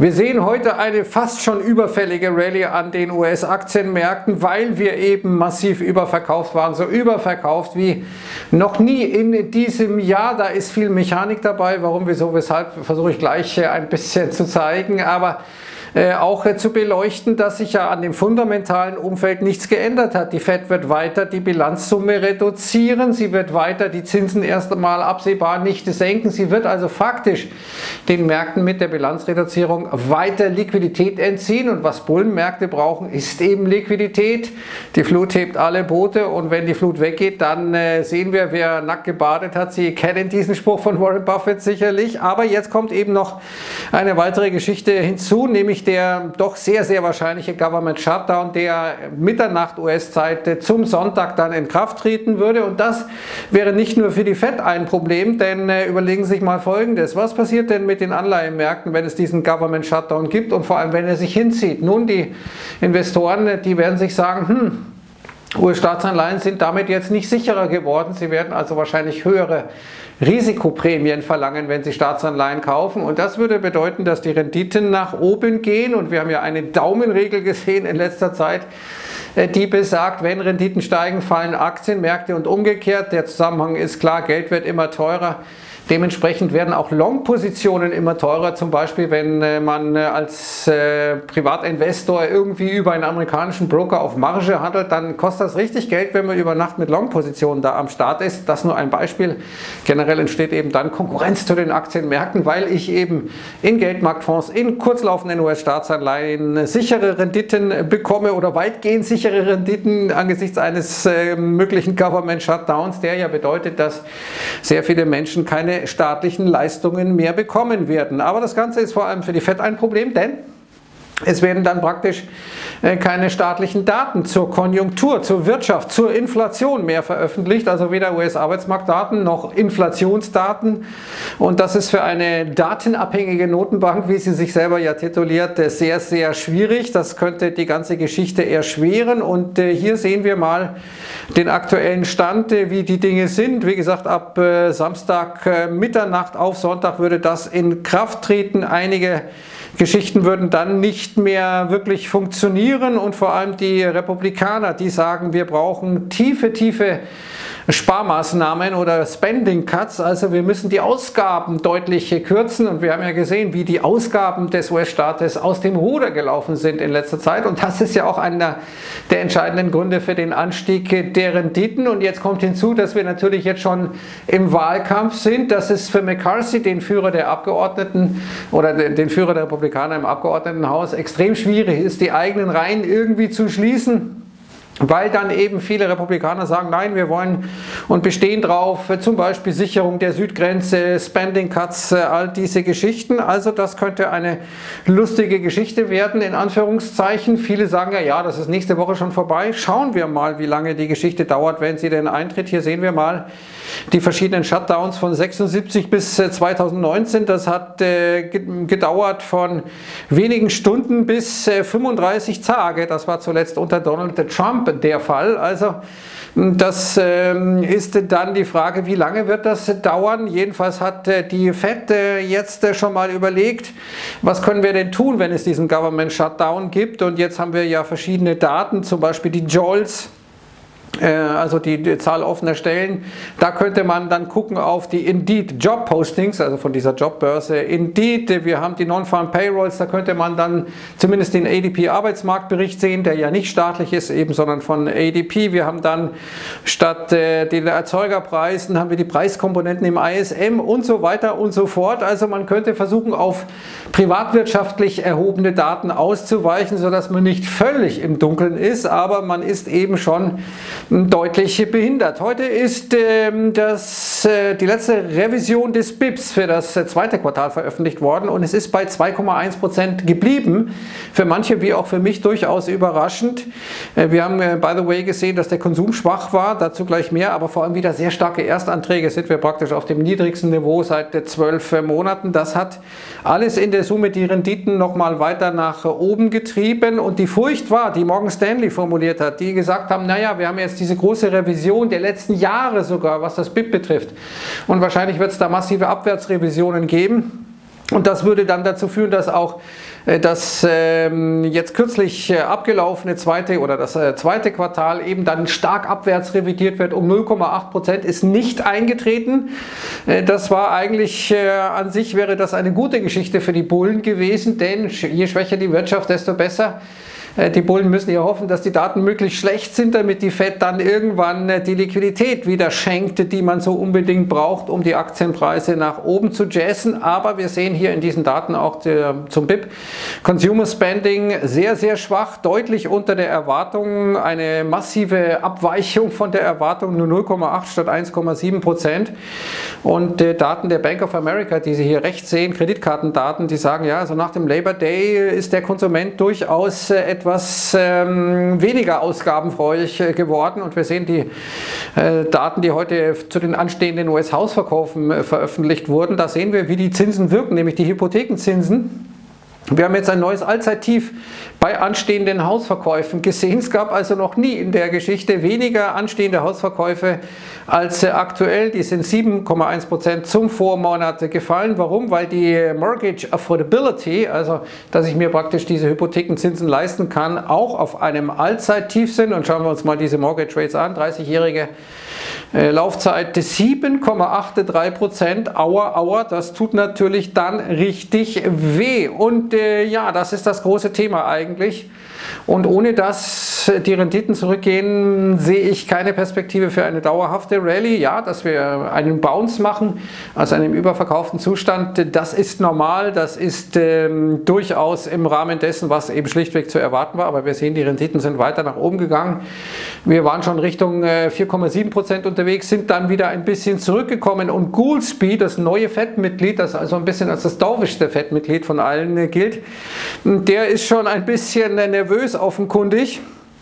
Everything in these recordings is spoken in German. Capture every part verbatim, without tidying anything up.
Wir sehen heute eine fast schon überfällige Rallye an den U S-Aktienmärkten, weil wir eben massiv überverkauft waren, so überverkauft wie noch nie in diesem Jahr. Da ist viel Mechanik dabei, warum, wieso, weshalb, versuche ich gleich ein bisschen zu zeigen, aber Äh, auch äh, zu beleuchten, dass sich ja an dem fundamentalen Umfeld nichts geändert hat. Die Fed wird weiter die Bilanzsumme reduzieren, sie wird weiter die Zinsen erst einmal absehbar nicht senken, sie wird also faktisch den Märkten mit der Bilanzreduzierung weiter Liquidität entziehen, und was Bullenmärkte brauchen, ist eben Liquidität. Die Flut hebt alle Boote, und wenn die Flut weggeht, dann äh, sehen wir, wer nackt gebadet hat. Sie kennen diesen Spruch von Warren Buffett sicherlich, aber jetzt kommt eben noch eine weitere Geschichte hinzu, nämlich der doch sehr, sehr wahrscheinliche Government Shutdown, der Mitternacht U S-Zeit zum Sonntag dann in Kraft treten würde. Und das wäre nicht nur für die Fed ein Problem, denn äh, überlegen Sie sich mal Folgendes: Was passiert denn mit den Anleihenmärkten, wenn es diesen Government Shutdown gibt und vor allem, wenn er sich hinzieht? Nun, die Investoren, die werden sich sagen, hm, U S-Staatsanleihen sind damit jetzt nicht sicherer geworden. Sie werden also wahrscheinlich höhere Risikoprämien verlangen, wenn Sie Staatsanleihen kaufen, und das würde bedeuten, dass die Renditen nach oben gehen, und wir haben ja eine Daumenregel gesehen in letzter Zeit, die besagt, wenn Renditen steigen, fallen Aktienmärkte und umgekehrt. Der Zusammenhang ist klar, Geld wird immer teurer. Dementsprechend werden auch Long-Positionen immer teurer, zum Beispiel wenn man als äh, Privatinvestor irgendwie über einen amerikanischen Broker auf Marge handelt, dann kostet das richtig Geld, wenn man über Nacht mit Long-Positionen da am Start ist. Das nur ein Beispiel. Generell entsteht eben dann Konkurrenz zu den Aktienmärkten, weil ich eben in Geldmarktfonds, in kurzlaufenden U S-Staatsanleihen sichere Renditen bekomme oder weitgehend sichere Renditen angesichts eines äh, möglichen Government Shutdowns, der ja bedeutet, dass sehr viele Menschen keine staatlichen Leistungen mehr bekommen werden. Aber das Ganze ist vor allem für die Fed ein Problem, denn es werden dann praktisch keine staatlichen Daten zur Konjunktur, zur Wirtschaft, zur Inflation mehr veröffentlicht, also weder U S-Arbeitsmarktdaten noch Inflationsdaten. Und das ist für eine datenabhängige Notenbank, wie sie sich selber ja tituliert, sehr, sehr schwierig. Das könnte die ganze Geschichte erschweren. Und hier sehen wir mal den aktuellen Stand, wie die Dinge sind. Wie gesagt, ab Samstag Mitternacht auf Sonntag würde das in Kraft treten. Einige Geschichten würden dann nicht mehr wirklich funktionieren, und vor allem die Republikaner, die sagen, wir brauchen tiefe, tiefe Sparmaßnahmen oder Spending Cuts, also wir müssen die Ausgaben deutlich kürzen, und wir haben ja gesehen, wie die Ausgaben des U S-Staates aus dem Ruder gelaufen sind in letzter Zeit, und das ist ja auch einer der entscheidenden Gründe für den Anstieg der Renditen. Und jetzt kommt hinzu, dass wir natürlich jetzt schon im Wahlkampf sind, dass es für McCarthy, den Führer der Abgeordneten oder den Führer der Republikaner im Abgeordnetenhaus, extrem schwierig ist, die eigenen Reihen irgendwie zu schließen, weil dann eben viele Republikaner sagen, nein, wir wollen und bestehen drauf, zum Beispiel Sicherung der Südgrenze, Spending Cuts, all diese Geschichten. Also das könnte eine lustige Geschichte werden, in Anführungszeichen. Viele sagen ja, ja, das ist nächste Woche schon vorbei. Schauen wir mal, wie lange die Geschichte dauert, wenn sie denn eintritt. Hier sehen wir mal die verschiedenen Shutdowns von sechsundsiebzig bis zweitausendneunzehn. Das hat äh, gedauert von wenigen Stunden bis äh, fünfunddreißig Tage. Das war zuletzt unter Donald Trump der Fall. Also das äh, ist dann die Frage, wie lange wird das dauern? Jedenfalls hat äh, die Fed äh, jetzt äh, schon mal überlegt, was können wir denn tun, wenn es diesen Government Shutdown gibt. Und jetzt haben wir ja verschiedene Daten, zum Beispiel die Jolts, also die, die Zahl offener Stellen. Da könnte man dann gucken auf die Indeed Job Postings, also von dieser Jobbörse Indeed. Wir haben die Non-Farm Payrolls, da könnte man dann zumindest den A D P Arbeitsmarktbericht sehen, der ja nicht staatlich ist, eben, sondern von A D P. Wir haben dann statt äh, den Erzeugerpreisen haben wir die Preiskomponenten im I S M und so weiter und so fort. Also man könnte versuchen, auf privatwirtschaftlich erhobene Daten auszuweichen, sodass man nicht völlig im Dunkeln ist, aber man ist eben schon deutlich behindert. Heute ist ähm, das, äh, die letzte Revision des B I P S für das äh, zweite Quartal veröffentlicht worden, und es ist bei zwei Komma eins Prozent geblieben. Für manche wie auch für mich durchaus überraschend. Äh, wir haben äh, by the way gesehen, dass der Konsum schwach war, dazu gleich mehr, aber vor allem wieder sehr starke Erstanträge, sind wir praktisch auf dem niedrigsten Niveau seit äh, zwölf äh, Monaten. Das hat alles in der Summe die Renditen nochmal weiter nach äh, oben getrieben, und die Furcht war, die Morgan Stanley formuliert hat, die gesagt haben, naja, wir haben jetzt diese große Revision der letzten Jahre sogar, was das B I P betrifft. Und wahrscheinlich wird es da massive Abwärtsrevisionen geben. Und das würde dann dazu führen, dass auch das ähm, jetzt kürzlich äh, abgelaufene zweite oder das äh, zweite Quartal eben dann stark abwärts revidiert wird um null Komma acht Prozent, ist nicht eingetreten. Äh, das war eigentlich äh, an sich wäre das eine gute Geschichte für die Bullen gewesen, denn je schwächer die Wirtschaft, desto besser. Die Bullen müssen ja hoffen, dass die Daten möglichst schlecht sind, damit die Fed dann irgendwann die Liquidität wieder schenkt, die man so unbedingt braucht, um die Aktienpreise nach oben zu jazzen. Aber wir sehen hier in diesen Daten auch der, zum B I P Consumer Spending sehr, sehr schwach, deutlich unter der Erwartung, eine massive Abweichung von der Erwartung, nur null Komma acht statt eins Komma sieben Prozent. Und äh, Daten der Bank of America, die Sie hier rechts sehen, Kreditkartendaten, die sagen, ja, also nach dem Labor Day ist der Konsument durchaus äh, etwas ähm, weniger ausgabenfreudig äh, geworden, und wir sehen die äh, Daten, die heute zu den anstehenden U S-Hausverkäufen äh, veröffentlicht wurden. Da sehen wir, wie die Zinsen wirken, nämlich die Hypothekenzinsen. Wir haben jetzt ein neues Allzeittief bei anstehenden Hausverkäufen gesehen. Es gab also noch nie in der Geschichte weniger anstehende Hausverkäufe als aktuell. Die sind sieben Komma eins Prozent zum Vormonat gefallen. Warum? Weil die Mortgage Affordability, also dass ich mir praktisch diese Hypothekenzinsen leisten kann, auch auf einem Allzeittief sind. Und schauen wir uns mal diese Mortgage Rates an. dreißigjährige äh, Laufzeit sieben Komma drei Prozent. Aua, aua, das tut natürlich dann richtig weh. Und äh, ja, das ist das große Thema eigentlich. Und ohne dass die Renditen zurückgehen, sehe ich keine Perspektive für eine dauerhafte Rallye. Ja, dass wir einen Bounce machen aus einem überverkauften Zustand, das ist normal, das ist ähm, durchaus im Rahmen dessen, was eben schlichtweg zu erwarten war. Aber wir sehen, die Renditen sind weiter nach oben gegangen. Wir waren schon Richtung äh, vier Komma sieben Prozent unterwegs, sind dann wieder ein bisschen zurückgekommen. Und Goolsbee, das neue Fed-Mitglied, das also ein bisschen als das dovischste Fed-Mitglied von allen äh, gilt, der ist schon ein bisschen äh, nervös offenkundig.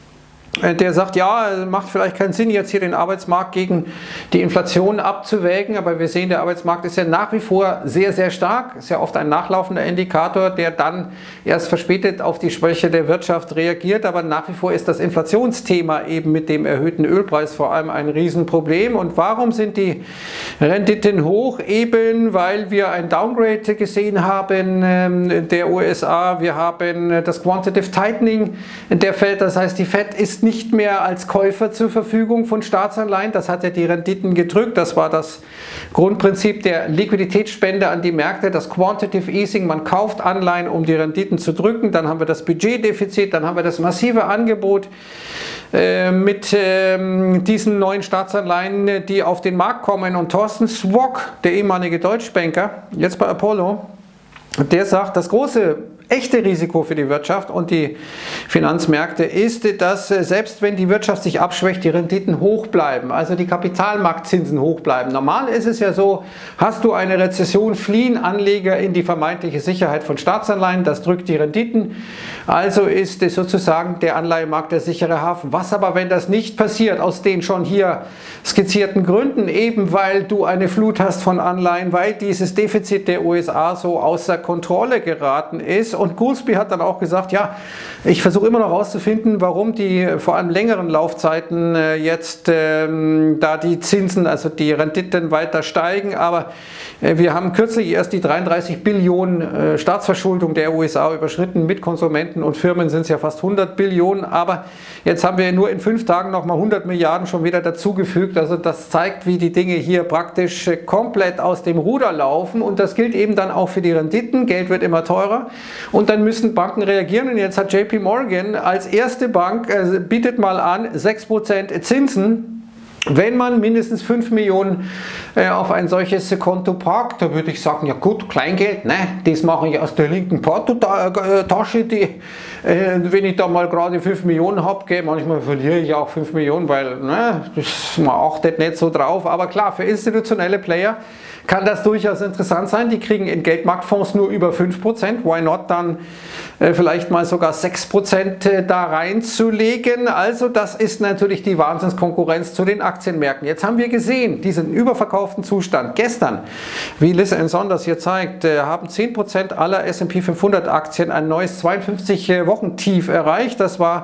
Der sagt, ja, macht vielleicht keinen Sinn, jetzt hier den Arbeitsmarkt gegen die Inflation abzuwägen, aber wir sehen, der Arbeitsmarkt ist ja nach wie vor sehr, sehr stark, ist ja oft ein nachlaufender Indikator, der dann erst verspätet auf die Schwäche der Wirtschaft reagiert, aber nach wie vor ist das Inflationsthema eben mit dem erhöhten Ölpreis vor allem ein Riesenproblem. Und warum sind die Renditen hoch? Eben, weil wir ein Downgrade gesehen haben der U S A, wir haben das Quantitative Tightening der Fed, das heißt, die Fed ist nicht mehr als Käufer zur Verfügung von Staatsanleihen. Das hat ja die Renditen gedrückt. Das war das Grundprinzip der Liquiditätsspende an die Märkte, das Quantitative Easing. Man kauft Anleihen, um die Renditen zu drücken. Dann haben wir das Budgetdefizit, dann haben wir das massive Angebot äh, mit äh, diesen neuen Staatsanleihen, die auf den Markt kommen. Und Thorsten Swok, der ehemalige Deutschbanker, jetzt bei Apollo, der sagt, das große echte Risiko für die Wirtschaft und die Finanzmärkte ist, dass selbst wenn die Wirtschaft sich abschwächt, die Renditen hoch bleiben, also die Kapitalmarktzinsen hoch bleiben. Normal ist es ja so, hast du eine Rezession, fliehen Anleger in die vermeintliche Sicherheit von Staatsanleihen, das drückt die Renditen, also ist es sozusagen der Anleihemarkt der sichere Hafen. Was aber, wenn das nicht passiert, aus den schon hier skizzierten Gründen, eben weil du eine Flut hast von Anleihen, weil dieses Defizit der U S A so außer Kontrolle geraten ist. Und Goolsbee hat dann auch gesagt, ja, ich versuche immer noch herauszufinden, warum die vor allem längeren Laufzeiten äh, jetzt ähm, da die Zinsen, also die Renditen weiter steigen. Aber äh, wir haben kürzlich erst die dreiunddreißig Billionen äh, Staatsverschuldung der U S A überschritten. Mit Konsumenten und Firmen sind es ja fast hundert Billionen. Aber jetzt haben wir nur in fünf Tagen nochmal hundert Milliarden schon wieder dazugefügt. Also das zeigt, wie die Dinge hier praktisch äh, komplett aus dem Ruder laufen. Und das gilt eben dann auch für die Renditen. Geld wird immer teurer. Und dann müssen Banken reagieren. Und jetzt hat J P Morgan als erste Bank, äh, bietet mal an, sechs Prozent Zinsen, wenn man mindestens fünf Millionen äh, auf ein solches Konto parkt. Da würde ich sagen, ja gut, Kleingeld, ne, das mache ich aus der linken Portotasche, die, äh, wenn ich da mal gerade fünf Millionen habe, manchmal verliere ich auch fünf Millionen, weil ne, das, man achtet nicht so drauf. Aber klar, für institutionelle Player kann das durchaus interessant sein. Die kriegen in Geldmarktfonds nur über fünf Prozent. Why not dann äh, vielleicht mal sogar sechs Prozent äh, da reinzulegen? Also das ist natürlich die Wahnsinnskonkurrenz zu den Aktienmärkten. Jetzt haben wir gesehen, diesen überverkauften Zustand. Gestern, wie Liz and Sonders hier zeigt, äh, haben zehn Prozent aller S und P fünfhundert Aktien ein neues zweiundfünfzig Wochen Tief erreicht. Das war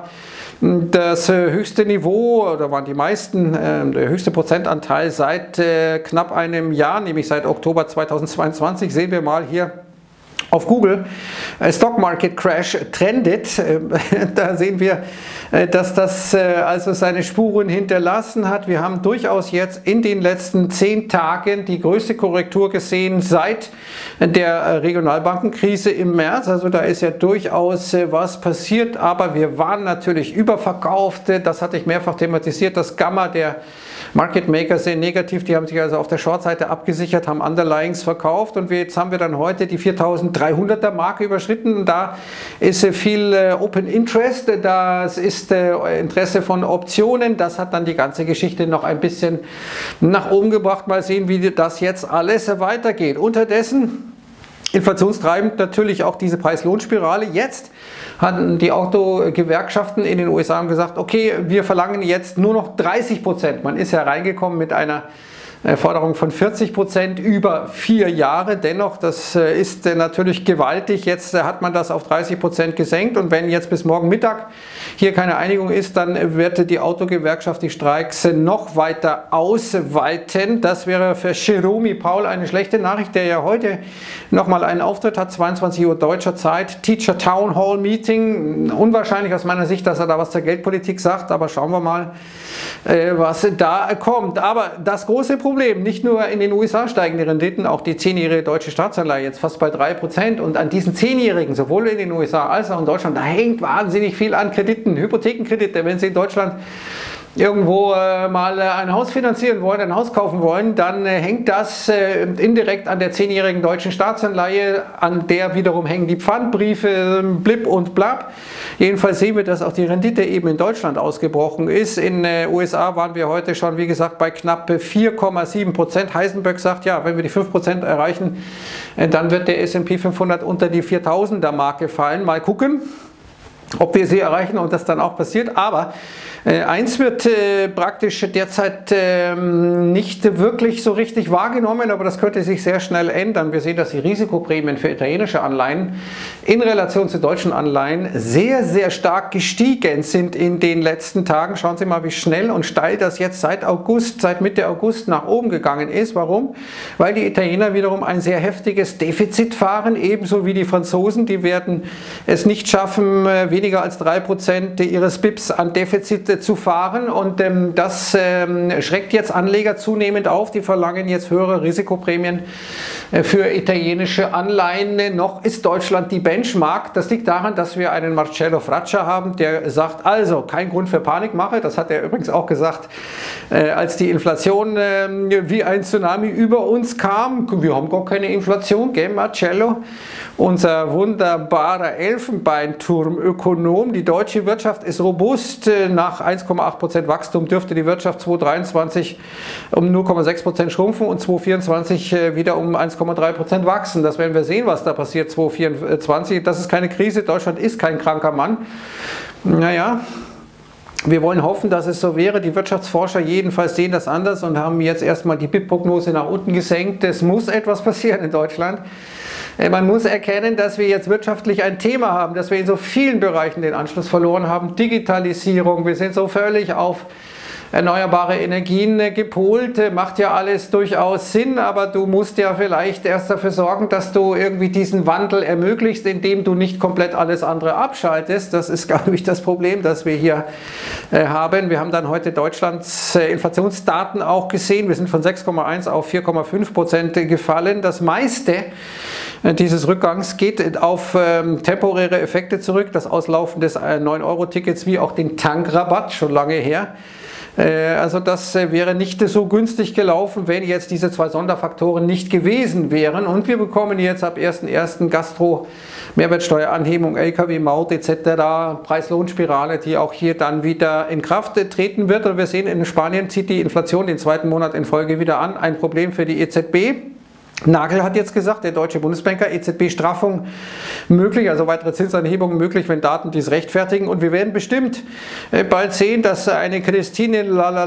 das höchste Niveau, oder waren die meisten, äh, der höchste Prozentanteil seit äh, knapp einem Jahr, nämlich seit Oktober zweitausendzweiundzwanzig. Sehen wir mal hier auf Google Stock Market Crash trendet. Da sehen wir, dass das also seine Spuren hinterlassen hat. Wir haben durchaus jetzt in den letzten zehn Tagen die größte Korrektur gesehen seit der Regionalbankenkrise im März. Also da ist ja durchaus was passiert, aber wir waren natürlich überverkauft. Das hatte ich mehrfach thematisiert. Das Gamma der Market Maker sehr negativ, die haben sich also auf der Short-Seite abgesichert, haben Underlyings verkauft und jetzt haben wir dann heute die viertausenddreihunderter Marke überschritten. Da ist viel Open Interest, das ist Interesse von Optionen, das hat dann die ganze Geschichte noch ein bisschen nach oben gebracht. Mal sehen, wie das jetzt alles weitergeht. Unterdessen inflationstreibend natürlich auch diese Preis-Lohn-Spirale. Jetzt hatten die Autogewerkschaften in den U S A gesagt, okay, wir verlangen jetzt nur noch dreißig Prozent. Man ist ja reingekommen mit einer Forderung von vierzig Prozent über vier Jahre. Dennoch, das ist natürlich gewaltig. Jetzt hat man das auf dreißig Prozent gesenkt und wenn jetzt bis morgen Mittag hier keine Einigung ist, dann wird die Autogewerkschaft die Streiks noch weiter ausweiten. Das wäre für Jerome Powell eine schlechte Nachricht, der ja heute nochmal einen Auftritt hat, zweiundzwanzig Uhr deutscher Zeit, Teacher Town Hall Meeting. Unwahrscheinlich aus meiner Sicht, dass er da was zur Geldpolitik sagt, aber schauen wir mal, was da kommt. Aber das große Problem, nicht nur in den U S A steigen die Renditen, auch die zehnjährige deutsche Staatsanleihe jetzt fast bei drei Prozent und an diesen zehnjährigen, sowohl in den U S A als auch in Deutschland, da hängt wahnsinnig viel an Krediten, Hypothekenkredite. Wenn Sie in Deutschland irgendwo äh, mal äh, ein Haus finanzieren wollen, ein Haus kaufen wollen, dann äh, hängt das äh, indirekt an der zehnjährigen deutschen Staatsanleihe, an der wiederum hängen die Pfandbriefe, äh, blip und blab. Jedenfalls sehen wir, dass auch die Rendite eben in Deutschland ausgebrochen ist. In äh, U S A waren wir heute schon, wie gesagt, bei knapp vier Komma sieben Prozent. Heisenberg sagt, ja, wenn wir die fünf Prozent erreichen, äh, dann wird der S und P fünfhundert unter die viertausender Marke fallen. Mal gucken, ob wir sie erreichen und das dann auch passiert. Aber äh, eins wird äh, praktisch derzeit äh, nicht wirklich so richtig wahrgenommen, aber das könnte sich sehr schnell ändern. Wir sehen, dass die Risikoprämien für italienische Anleihen in Relation zu deutschen Anleihen sehr, sehr stark gestiegen sind in den letzten Tagen. Schauen Sie mal, wie schnell und steil das jetzt seit August, seit Mitte August nach oben gegangen ist. Warum? Weil die Italiener wiederum ein sehr heftiges Defizit fahren, ebenso wie die Franzosen. Die werden es nicht schaffen, weniger als drei Prozent ihres B I Ps an Defizite zu fahren und ähm, das ähm, schreckt jetzt Anleger zunehmend auf. Die verlangen jetzt höhere Risikoprämien äh, für italienische Anleihen. Noch ist Deutschland die Benchmark. Das liegt daran, dass wir einen Marcello Fraccia haben, der sagt, also kein Grund für Panikmache. Das hat er übrigens auch gesagt, äh, als die Inflation äh, wie ein Tsunami über uns kam. Wir haben gar keine Inflation, gell, Marcello? Unser wunderbarer Elfenbeinturmökonom. Die deutsche Wirtschaft ist robust. Nach eins Komma acht Prozent Wachstum dürfte die Wirtschaft zweitausenddreiundzwanzig um null Komma sechs Prozent schrumpfen und zweitausendvierundzwanzig wieder um eins Komma drei Prozent wachsen. Das werden wir sehen, was da passiert zweitausendvierundzwanzig. Das ist keine Krise. Deutschland ist kein kranker Mann. Naja. Wir wollen hoffen, dass es so wäre. Die Wirtschaftsforscher jedenfalls sehen das anders und haben jetzt erstmal die B I P-Prognose nach unten gesenkt. Es muss etwas passieren in Deutschland. Man muss erkennen, dass wir jetzt wirtschaftlich ein Thema haben, dass wir in so vielen Bereichen den Anschluss verloren haben. Digitalisierung, wir sind so völlig auf erneuerbare Energien gepolt, macht ja alles durchaus Sinn, aber du musst ja vielleicht erst dafür sorgen, dass du irgendwie diesen Wandel ermöglichst, indem du nicht komplett alles andere abschaltest. Das ist, glaube ich, das Problem, das wir hier äh, haben. Wir haben dann heute Deutschlands äh, Inflationsdaten auch gesehen. Wir sind von sechs Komma eins auf vier Komma fünf Prozent gefallen. Das meiste äh, dieses Rückgangs geht auf ähm, temporäre Effekte zurück, das Auslaufen des äh, neun Euro Tickets wie auch den Tankrabatt, schon lange her. Also das wäre nicht so günstig gelaufen, wenn jetzt diese zwei Sonderfaktoren nicht gewesen wären. Und wir bekommen jetzt ab ersten ersten Gastro, Mehrwertsteueranhebung, L K W-Maut et cetera, Preis-Lohn-Spirale, die auch hier dann wieder in Kraft treten wird. Und wir sehen, in Spanien zieht die Inflation den zweiten Monat in Folge wieder an. Ein Problem für die E Z B. Nagel hat jetzt gesagt, der deutsche Bundesbanker, E Z B-Straffung möglich, also weitere Zinsanhebungen möglich, wenn Daten dies rechtfertigen. Und wir werden bestimmt bald sehen, dass eine Christine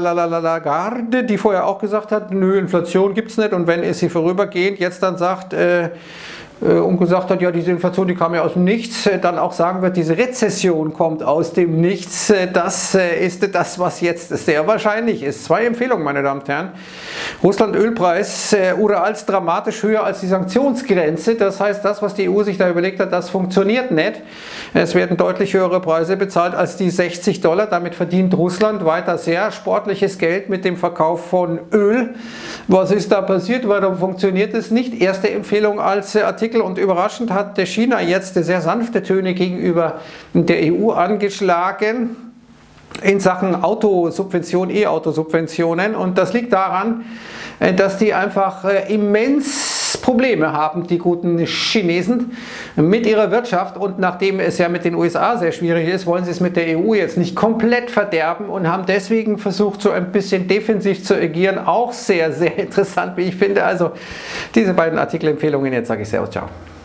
Lagarde, die vorher auch gesagt hat, nö, Inflation gibt es nicht und wenn es sie vorübergehend jetzt dann sagt, äh, und gesagt hat, ja, diese Inflation, die kam ja aus dem Nichts, dann auch sagen wird, diese Rezession kommt aus dem Nichts. Das ist das, was jetzt sehr wahrscheinlich ist. Zwei Empfehlungen, meine Damen und Herren. Russland-Ölpreis urals dramatisch höher als die Sanktionsgrenze. Das heißt, das, was die E U sich da überlegt hat, das funktioniert nicht. Es werden deutlich höhere Preise bezahlt als die sechzig Dollar. Damit verdient Russland weiter sehr sportliches Geld mit dem Verkauf von Öl. Was ist da passiert? Warum funktioniert es nicht? Erste Empfehlung als Artikel. Und überraschend hat China jetzt sehr sanfte Töne gegenüber der E U angeschlagen in Sachen Autosubvention, E-Auto-Subventionen. Und das liegt daran, dass die einfach immens Probleme haben, die guten Chinesen, mit ihrer Wirtschaft. Und nachdem es ja mit den U S A sehr schwierig ist, wollen sie es mit der E U jetzt nicht komplett verderben und haben deswegen versucht, so ein bisschen defensiv zu agieren. Auch sehr, sehr interessant, wie ich finde. Also diese beiden Artikelempfehlungen, jetzt sage ich Servus, ciao.